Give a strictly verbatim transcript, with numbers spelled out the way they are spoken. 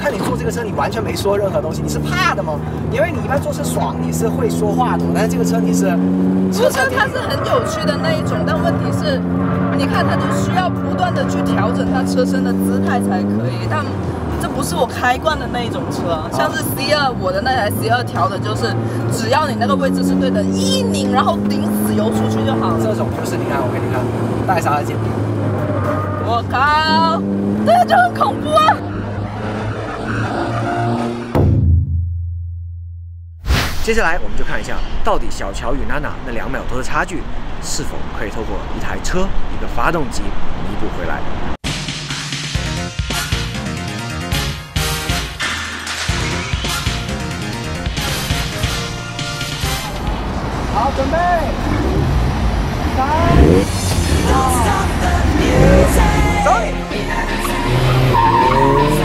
看你坐这个车，你完全没说任何东西，你是怕的吗？因为你一般坐车爽，你是会说话的，但是这个车你是， 不是它是很有趣的那一种，但问题是，你看它就需要不断的去调整它车身的姿态才可以，但。 这不是我开惯的那一种车，像是 C 二，我的那台 C 二调的就是，只要你那个位置是对的，一拧然后顶死油出去就好了。 这种就是你看，我给你看，带刹车键。 我靠，这个就很恐怖啊！ 接下来我们就看一下，到底小乔与娜娜那两秒多的差距，是否可以透过一台车、一个发动机弥补回来。 好，准备，三，二，走！